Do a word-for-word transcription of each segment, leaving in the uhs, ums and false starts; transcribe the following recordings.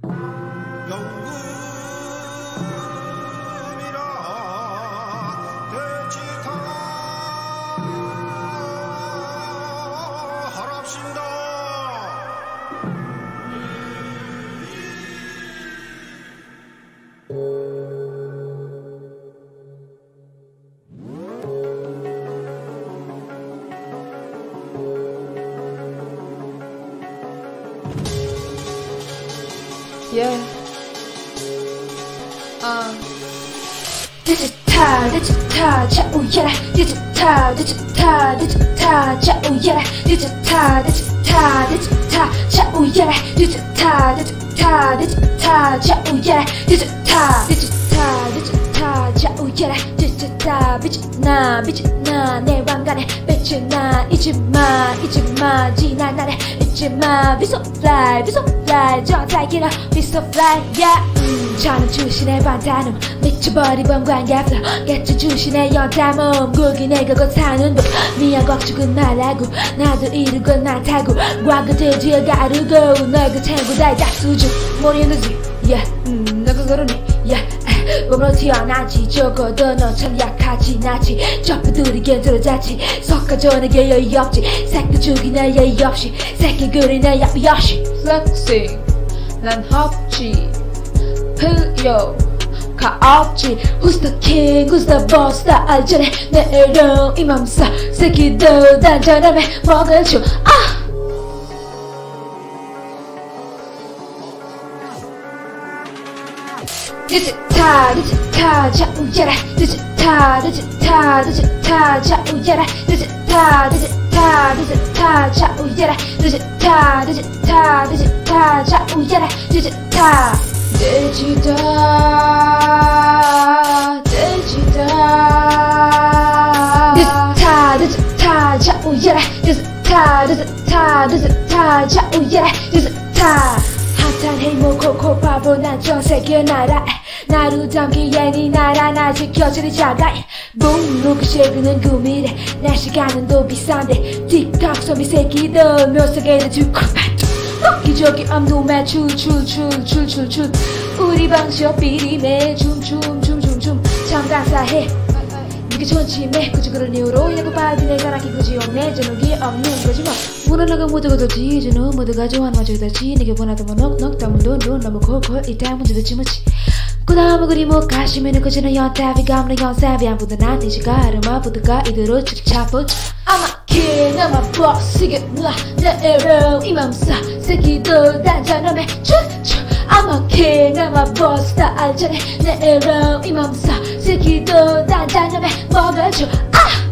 Yeah. Uh. Digital, digital, 자우야라. Digital, digital, digital, 자우야라. Digital, digital, digital, 자우야라. Digital, digital, digital, 자우야라. Digital, digital, digital, 자우야라. Digital, 빛나, 빛나, 내 왕관에 빛나. 잊지마, 잊지마, 지난 날에 잊지마. Be so fly, be so fly, 저 달기는 be so fly, yeah. 음, 저는 주신의 반탄음 미쳐버리던 광야flow 깨쳐 주신의 연탐음 구기 내가 곧 사는 법 미안 걱정은 말라고 나도 이루고 난 타고 과거 돼지에 가르고 너희가 챙고 다 약수주 모르는 거지 yeah. 음, 너가 그러니 yeah. 몸으로 태어나지 적어도 너처럼 약하지 나지 좁혀들이게 들어자지 섞어줘 내게 여유 없지 새끼 죽이네 예의 없이 새끼 그리네 야비 없이 Flexing 난 없지 필요가 없지 Who's the king, who's the boss 다 알잖아 내 이름 이 맘싸 새끼도 단전함에 먹을 줘 아! Digital, digital, 자우야라. Digital, digital, digital, 자우야라. Digital, digital, digital, 자우야라. Digital, digital, digital, 자우야라. Digital, digital, digital, digital, digital, 자우야라. Digital, digital, digital, 자우야라. Digital. 핫한 해모 코코 바보 난 전 세계 나라 나루 담기에 네 나라 나 지켜주리 자가 붕 루크시에 그는 구미래 날 시간은 또 비싼데 틱톡 소비 새끼들 묘석에는 두크루파트 럭키저기 엄두매 출출출출출출 우리 방식 비리매 춤춤춤춤춤 참가사해 이게 존치매 굳이 그런 이유로 이라고 봐도 내가 나기 굳이 없네 저녁이 없는 거지 뭐 물어나가 모두가 더지 저는 모두가 좋아하는 마저 더지 내게 원하다면 넉넉 담은 돈돈 너무 콜콜 이따 문제도 지무치 그 다음에 그리 못 가시면은 그저는 연타비 감는 연사비 아무도 나한테 지가르마 부드가 이대로 착착붙 I'm a king, I'm a boss 이게 뭐야 내 이름 이 맘싸 새끼들 단전함에 쭈쭈 I'm a king, I'm a boss 다 알잖아 내 이름 이 맘싸 새끼들 단전함에 먹어줘 아!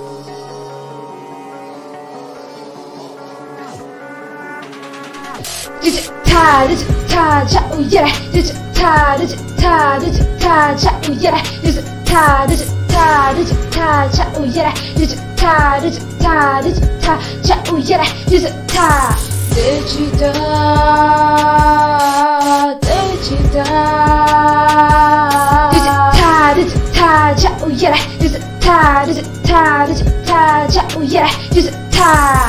Digital, digital, 자우야라. Digital, digital, digital, 자우야라. Digital, digital, digital, 자우야라. Digital, digital, digital, 자우야라. Digital, digital, digital, digital, digital, 자우야라. Digital, digital, digital, 자우야라. Digital.